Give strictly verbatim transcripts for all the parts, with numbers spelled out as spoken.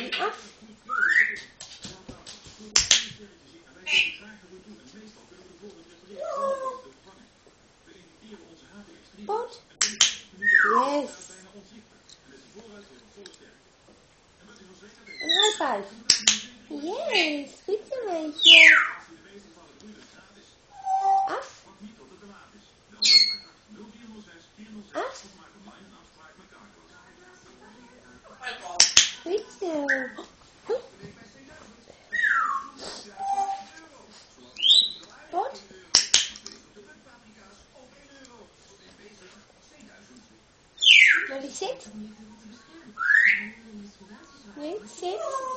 En af. Goed. Yes. Een high five. Yes. Goed zo, meisje. Af. Af. Goed zo. Goed. Goed. Ready, sit. Nee, sit.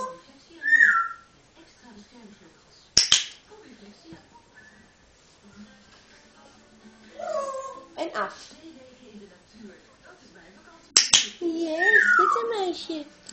En af. Yes, goed zo, meisje.